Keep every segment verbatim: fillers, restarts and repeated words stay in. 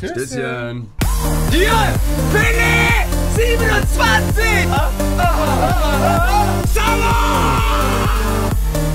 Stößchen. Hier, Billy, siebenundzwanzig. Ah, ah, ah, ah,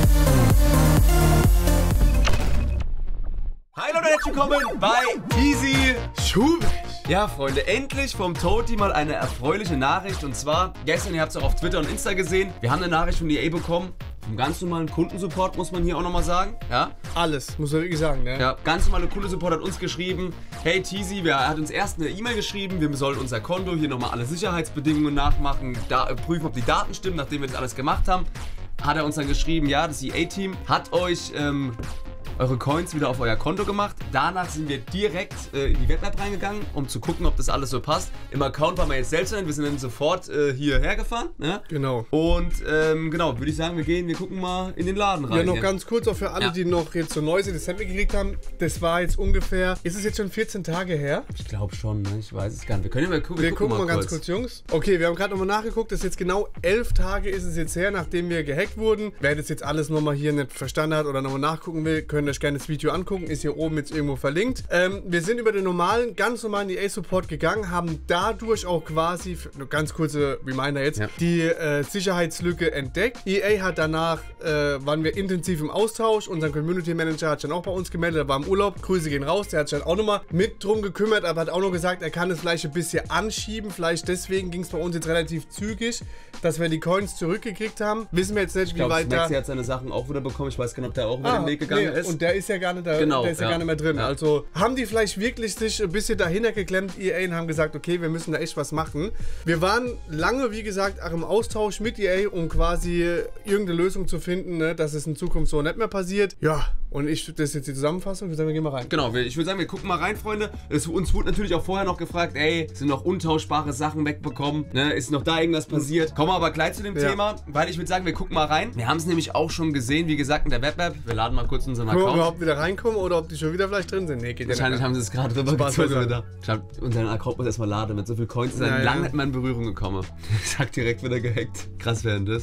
Hi Leute, herzlich willkommen bei Easy Schubig. Ja, Freunde, endlich vom Toti mal eine erfreuliche Nachricht. Und zwar, gestern, ihr habt es auch auf Twitter und Insta gesehen, wir haben eine Nachricht von E A bekommen. Vom ganz normalen Kundensupport, muss man hier auch nochmal sagen. Ja? Alles, muss man wirklich sagen, ne? Ja, ganz normale Kundensupport hat uns geschrieben, hey Teasy, er hat uns erst eine E-Mail geschrieben, wir sollen unser Konto hier nochmal alle Sicherheitsbedingungen nachmachen, da, prüfen, ob die Daten stimmen, nachdem wir das alles gemacht haben. Hat er uns dann geschrieben, ja, das E A-Team hat euch ähm, eure Coins wieder auf euer Konto gemacht. Danach sind wir direkt äh, in die Web-App reingegangen, um zu gucken, ob das alles so passt. Im Account waren wir jetzt selbst drin, wir sind dann sofort äh, hierher gefahren. Ne? Genau. Und ähm, genau, würde ich sagen, wir gehen, wir gucken mal in den Laden rein. Ja, noch hier. ganz kurz, auch für alle, ja. die noch jetzt so neu sind, das Sample gekriegt haben. Das war jetzt ungefähr, ist es jetzt schon vierzehn Tage her? Ich glaube schon, ne? Ich weiß es gar nicht. Wir können ja mal gucken. Wir, wir gucken, gucken mal, mal ganz kurz, Jungs. Okay, wir haben gerade nochmal nachgeguckt, das ist jetzt genau elf Tage ist es jetzt her, nachdem wir gehackt wurden. Wer das jetzt alles nochmal hier nicht verstanden hat oder nochmal nachgucken will, könnt euch gerne das Video angucken. Ist hier oben jetzt irgendwo verlinkt. Ähm, wir sind über den normalen, ganz normalen E A-Support gegangen, haben dadurch auch quasi, eine ganz kurze Reminder jetzt, ja. die äh, Sicherheitslücke entdeckt. E A hat danach, äh, waren wir intensiv im Austausch. Unser Community Manager hat sich dann auch bei uns gemeldet, er war im Urlaub. Grüße gehen raus, der hat sich dann auch nochmal mit drum gekümmert, aber hat auch noch gesagt, er kann es vielleicht ein bisschen anschieben. Vielleicht deswegen ging es bei uns jetzt relativ zügig, dass wir die Coins zurückgekriegt haben. Wissen wir jetzt nicht, ich wie glaub, weit da... Maxi hat seine Sachen auch wieder bekommen. Ich weiß gar nicht, ob der auch über ah, den Weg gegangen nee, ist. Und der ist ja gar nicht da. Genau, der ist ja, ja gar nicht mehr drin. Ja. Also haben die vielleicht wirklich sich ein bisschen dahinter geklemmt, E A, und haben gesagt, okay, wir müssen da echt was machen. Wir waren lange, wie gesagt, auch im Austausch mit E A, um quasi irgendeine Lösung zu finden, ne, dass es in Zukunft so nicht mehr passiert. Ja, und ich, das ist jetzt die Zusammenfassung, ich würde sagen, wir gehen mal rein. Genau, ich würde sagen, wir gucken mal rein, Freunde. Es, uns wurde natürlich auch vorher noch gefragt, ey, sind noch untauschbare Sachen wegbekommen, ne, ist noch da irgendwas passiert? Kommen wir aber gleich zu dem ja. Thema, weil ich würde sagen, wir gucken mal rein. Wir haben es nämlich auch schon gesehen, wie gesagt, in der Web-App. Wir laden mal kurz unseren Account. Können wir überhaupt wieder reinkommen oder ob die schon wieder vielleicht drin sind? Nee, geht wahrscheinlich ja haben sie es gerade rübergezogen. Ich glaube, unseren Account muss erstmal laden. Mit so viel Coins ist er ja, lange ja. nicht mehr in Berührung gekommen. Ich sag direkt wieder gehackt. Krass wäre das.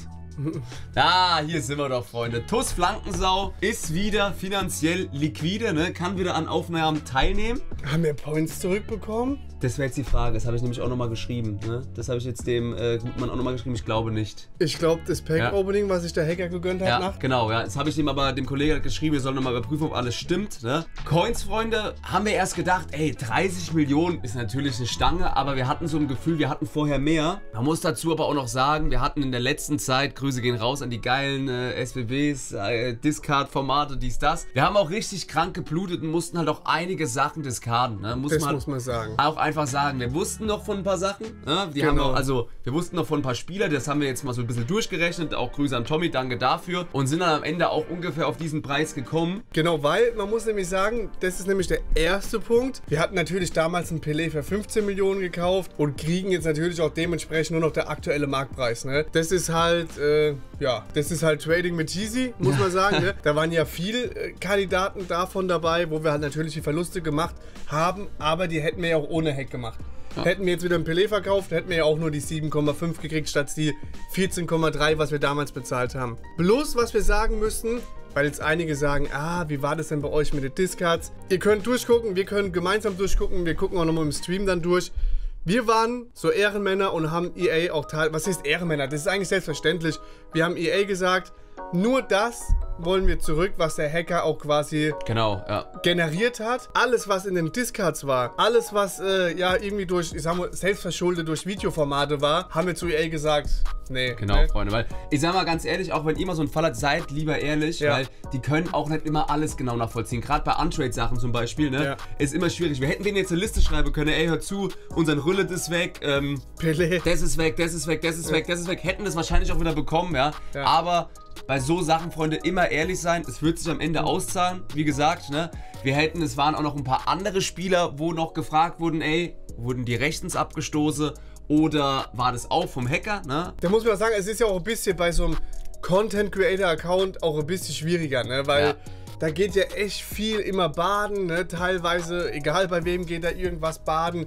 Ah, hier sind wir doch, Freunde. T U S Flankensau ist wieder finanziell liquide, ne? Kann wieder an Aufnahmen teilnehmen. Haben wir Points zurückbekommen? Das wäre jetzt die Frage, das habe ich nämlich auch nochmal geschrieben. Ne? Das habe ich jetzt dem äh, Gutmann auch nochmal geschrieben, ich glaube nicht. Ich glaube, das Pack-Opening, ja. was sich der Hacker gegönnt hat, ja, nach. Genau, ja. Das habe ich dem aber dem Kollegen geschrieben, wir sollen nochmal überprüfen, ob alles stimmt. Ne? Coins, Freunde, haben wir erst gedacht, ey, dreißig Millionen ist natürlich eine Stange, aber wir hatten so ein Gefühl, wir hatten vorher mehr. Man muss dazu aber auch noch sagen, wir hatten in der letzten Zeit, Grüße gehen raus an die geilen äh, S W Bs, äh, Discard-Formate, dies, das. Wir haben auch richtig krank geblutet und mussten halt auch einige Sachen discarden. Ne? Muss das man muss man sagen. Auch einfach sagen, wir wussten noch von ein paar Sachen. Ne? Die genau. haben auch, also wir wussten noch von ein paar Spielern, das haben wir jetzt mal so ein bisschen durchgerechnet. Auch Grüße an Tommy, danke dafür. Und sind dann am Ende auch ungefähr auf diesen Preis gekommen. Genau, weil man muss nämlich sagen, das ist nämlich der erste Punkt. Wir hatten natürlich damals ein Pelé für fünfzehn Millionen gekauft und kriegen jetzt natürlich auch dementsprechend nur noch der aktuelle Marktpreis. Ne? Das ist halt, äh, ja, das ist halt Trading mit Teasy, muss man sagen. Ne? Da waren ja viele äh, Kandidaten davon dabei, wo wir halt natürlich die Verluste gemacht haben, aber die hätten wir ja auch ohne Hack gemacht. Ja. Hätten wir jetzt wieder ein Pelé verkauft, hätten wir ja auch nur die sieben Komma fünf gekriegt, statt die vierzehn Komma drei, was wir damals bezahlt haben. Bloß, was wir sagen müssen, weil jetzt einige sagen, ah, wie war das denn bei euch mit den Discards? Ihr könnt durchgucken, wir können gemeinsam durchgucken, wir gucken auch nochmal im Stream dann durch. Wir waren so Ehrenmänner und haben E A auch teil... Was heißt Ehrenmänner? Das ist eigentlich selbstverständlich. Wir haben E A gesagt, nur das wollen wir zurück, was der Hacker auch quasi genau, ja. generiert hat. Alles, was in den Discards war, alles, was äh, ja irgendwie durch, ich sag mal, selbstverschuldet durch Videoformate war, haben wir zu E A gesagt, nee. Genau, ne? Freunde, weil ich sag mal ganz ehrlich, auch wenn ihr mal so einen Fall habt, seid lieber ehrlich, ja. weil die können auch nicht immer alles genau nachvollziehen. Gerade bei Untrade-Sachen zum Beispiel, ne, ja. ist immer schwierig. Wir hätten denen jetzt eine Liste schreiben können, ey, hör zu, unseren Rüllet ist weg, ähm, Pelé. das ist weg, das ist weg, das ist ja. weg, das ist weg. Hätten das wahrscheinlich auch wieder bekommen, ja. ja. Aber bei so Sachen, Freunde, immer ehrlich sein. Es wird sich am Ende auszahlen. Wie gesagt, ne? Wir hätten, es waren auch noch ein paar andere Spieler, wo noch gefragt wurden, ey, wurden die rechtens abgestoßen oder war das auch vom Hacker, ne? Da muss man auch sagen, es ist ja auch ein bisschen bei so einem Content-Creator-Account auch ein bisschen schwieriger, ne? Weil ja. da geht ja echt viel immer baden, ne? Teilweise, egal bei wem, geht da irgendwas baden.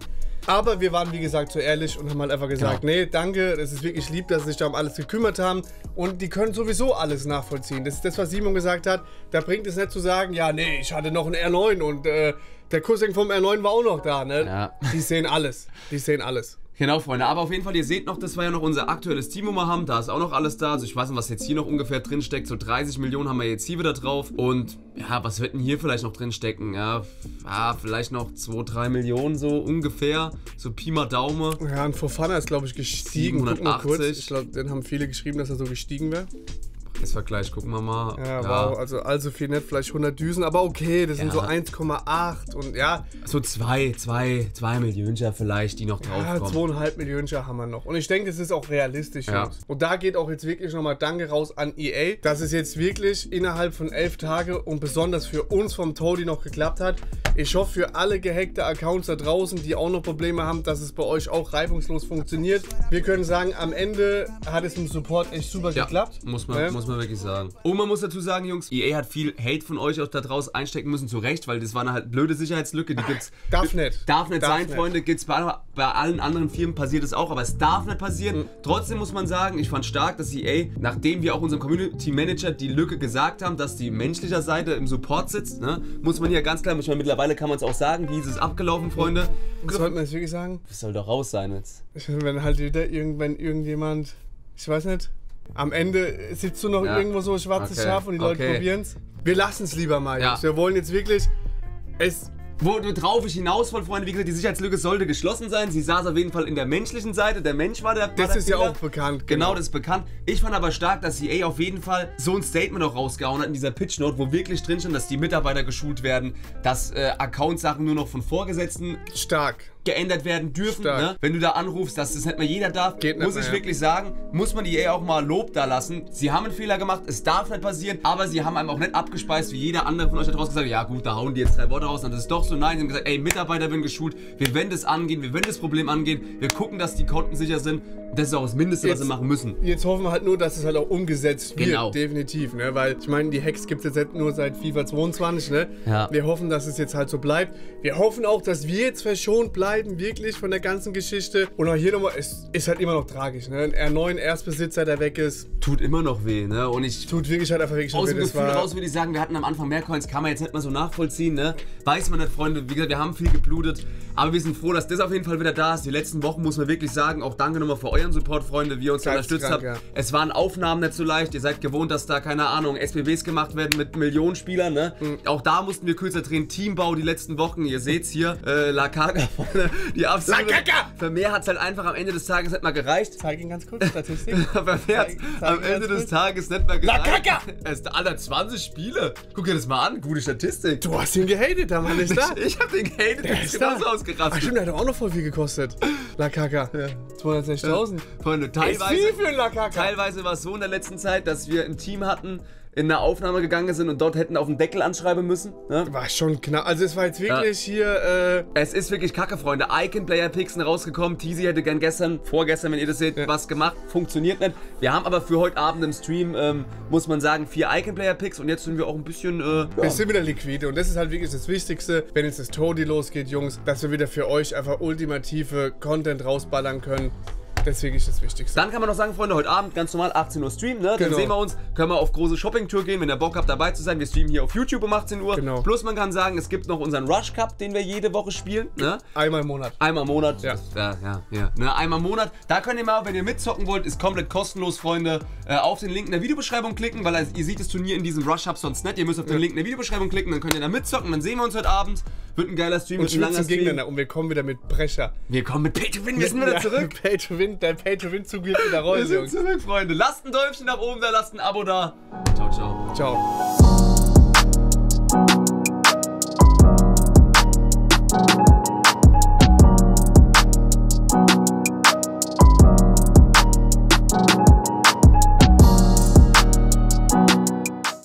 Aber wir waren, wie gesagt, so ehrlich und haben halt einfach gesagt, Genau. nee, danke, es ist wirklich lieb, dass sie sich da um alles gekümmert haben. Und die können sowieso alles nachvollziehen. Das ist das, was Simon gesagt hat. Da bringt es nicht zu sagen, ja, nee, ich hatte noch einen R neun und äh, der Cousin vom R neun war auch noch da. Ne? Ja. Die sehen alles. Die sehen alles. Genau, Freunde, aber auf jeden Fall, ihr seht noch, das war ja noch unser aktuelles Team, wo wir haben, da ist auch noch alles da, also ich weiß nicht, was jetzt hier noch ungefähr drin steckt, so dreißig Millionen haben wir jetzt hier wieder drauf und ja, was wird denn hier vielleicht noch drin stecken, ja, ja vielleicht noch zwei, drei Millionen so ungefähr, so Pi mal Daumen. Ja, und Fofana ist, glaube ich, gestiegen. Guck mal siebenhundertachtzig. kurz. Ich glaube, den haben viele geschrieben, dass er so gestiegen wäre. Das Vergleich, gucken wir mal. Ja, wow, also allzu viel nicht, vielleicht hundert Düsen, aber okay, das sind Ja. so eins Komma acht und ja, So zwei, zwei, zwei Millionen vielleicht, die noch ja draufkommen. zweieinhalb Millionen haben wir noch. Und ich denke, das ist auch realistisch, Ja. Jungs. Und da geht auch jetzt wirklich nochmal Danke raus an E A, dass es jetzt wirklich innerhalb von elf Tagen und besonders für uns vom Toadie noch geklappt hat. Ich hoffe für alle gehackte Accounts da draußen, die auch noch Probleme haben, dass es bei euch auch reibungslos funktioniert. Wir können sagen, am Ende hat es im Support echt super Ja, geklappt. muss man, Ne? muss man wirklich sagen. Und man muss dazu sagen, Jungs, E A hat viel Hate von euch auch da draußen einstecken müssen, zu Recht, weil das war eine halt blöde Sicherheitslücke, die gibt's. Darf nicht. Darf nicht Darf sein, nicht. Freunde, gibt's bei, bei allen anderen Firmen passiert es auch, aber es darf nicht passieren. Mhm. Trotzdem muss man sagen, ich fand stark, dass E A, nachdem wir auch unserem Community Manager die Lücke gesagt haben, dass die menschliche Seite im Support sitzt, ne, muss man hier ganz klar, ich meine, mittlerweile kann man es auch sagen, wie ist es abgelaufen, Freunde? Sollte man das wirklich sagen? Das soll doch raus sein jetzt. Ich meine, wenn halt wieder irgendwann irgendjemand, ich weiß nicht, am Ende sitzt du noch Ja. irgendwo so ein schwarzes Okay. Schaf und die Leute Okay. probieren es. Wir lassen es lieber mal. Ja. Jungs. Wir wollen jetzt wirklich es. Worauf ich hinaus wollte, Freunde, wie gesagt, die Sicherheitslücke sollte geschlossen sein. Sie saß auf jeden Fall in der menschlichen Seite. Der Mensch war der. War Das der ist ja Fehler. auch bekannt. Genau, das ist bekannt. Ich fand aber stark, dass E A auf jeden Fall so ein Statement auch rausgehauen hat in dieser Pitch-Note, wo wirklich drin stand, dass die Mitarbeiter geschult werden, dass äh, Account-Sachen nur noch von Vorgesetzten Stark. geändert werden dürfen. Stark. Ne? Wenn du da anrufst, dass das nicht mehr jeder darf, Geht nicht muss mehr, ich ja. wirklich sagen, muss man die E A auch mal Lob da lassen. Sie haben einen Fehler gemacht, es darf nicht passieren, aber sie haben einem auch nicht abgespeist, wie jeder andere von euch da draußen gesagt, ja gut, da hauen die jetzt drei Worte raus und das ist doch so. Nein, sie haben gesagt, ey, Mitarbeiter werden geschult, wir werden das angehen, wir werden das Problem angehen, wir gucken, dass die Konten sicher sind. Das ist auch das Mindeste, was Jetzt- sie machen müssen. Jetzt hoffen wir halt nur, dass es halt auch umgesetzt wird. Genau. Definitiv, ne? Weil ich meine, die Hacks gibt es jetzt nur seit FIFA zweiundzwanzig, ne? Ja. Wir hoffen, dass es jetzt halt so bleibt. Wir hoffen auch, dass wir jetzt verschont bleiben, wirklich von der ganzen Geschichte. Und auch hier nochmal, es ist halt immer noch tragisch, ne? Ein R neun Erstbesitzer, der weg ist, Tut immer noch weh, ne? Und ich tut wirklich halt einfach wirklich aus weh. dem Das Gefühl war- raus würde ich sagen, wir hatten am Anfang mehr Coins, kann man jetzt nicht mal so nachvollziehen, ne? Weiß man nicht, Freunde. Wie gesagt, wir haben viel geblutet, aber wir sind froh, dass das auf jeden Fall wieder da ist. Die letzten Wochen muss man wirklich sagen, auch danke nochmal für euren Support, Freunde, wie ihr uns da unterstützt habt. Geisteskrank, ja. Es waren Aufnahmen nicht so leicht. Ihr seid gewohnt, dass da, keine Ahnung, S B Ws gemacht werden mit Millionen Spielern, ne? Mhm. Auch da mussten wir kürzer drehen. Teambau die letzten Wochen. Ihr seht's hier, äh, La Caga vorne. Die absolute. La Caga! Für mehr hat's halt einfach am Ende des Tages nicht mal gereicht. Zeig ihn ganz kurz, Statistik. Aber wer hat's Zeig- zeig am mir Ende ganz des kurz. Tages nicht mehr La gereicht? Caca! Es ist aller zwanzig Spiele. Guck dir das mal an, gute Statistik. Du hast ihn gehatet, der Mann ist da. Ich hab den gehatet, der ist ist da. genauso Ach ausgerastet. stimmt, der hat auch noch voll viel gekostet. La Caca. zweihundertsechzigtausend. Freunde, Ist teilweise, viel für einen La Caca. teilweise war es so in der letzten Zeit, dass wir ein Team hatten, in eine Aufnahme gegangen sind und dort hätten auf den Deckel anschreiben müssen. Ne? War schon knapp. Also es war jetzt wirklich hier, äh, Es ist wirklich kacke, Freunde. Icon Player Picks sind rausgekommen. Teasy hätte gern gestern, vorgestern, wenn ihr das seht, Ja. was gemacht. Funktioniert nicht. Wir haben aber für heute Abend im Stream, ähm, muss man sagen, vier Icon Player Picks und jetzt sind wir auch ein bisschen. Äh, wir ja. sind wieder liquide. Und das ist halt wirklich das Wichtigste, wenn jetzt das Toadie losgeht, Jungs, dass wir wieder für euch einfach ultimative Content rausballern können. Das ist wirklich das Wichtigste. Dann kann man noch sagen, Freunde, heute Abend ganz normal achtzehn Uhr Stream, ne? Dann Genau. sehen wir uns, können wir auf große Shopping-Tour gehen, wenn ihr Bock habt dabei zu sein. Wir streamen hier auf YouTube um achtzehn Uhr. Genau. Plus man kann sagen, es gibt noch unseren Rush Cup, den wir jede Woche spielen, ne? Einmal im Monat. Einmal im Monat. Ja. Das- ja, ja, ja. Ne, einmal im Monat. Da könnt ihr mal, wenn ihr mitzocken wollt, ist komplett kostenlos, Freunde, äh, auf den Link in der Videobeschreibung klicken, weil ihr seht das Turnier in diesem Rush Hub sonst nicht. Ihr müsst auf den Ja. Link in der Videobeschreibung klicken, dann könnt ihr da mitzocken. Dann sehen wir uns heute Abend. Wird ein geiler Stream, Und wird ein langer schwitzen Stream. gegeneinander. Und wir kommen wieder mit Brecher. Wir kommen mit Pay to Win, wir sind wieder Ja, zurück. Pay to Win, der Pay to Win Zug geht wieder Wir raus, sind Jungs. zurück, Freunde. Lasst ein Däumchen nach oben da, lasst ein Abo da. Ciao, ciao. Ciao.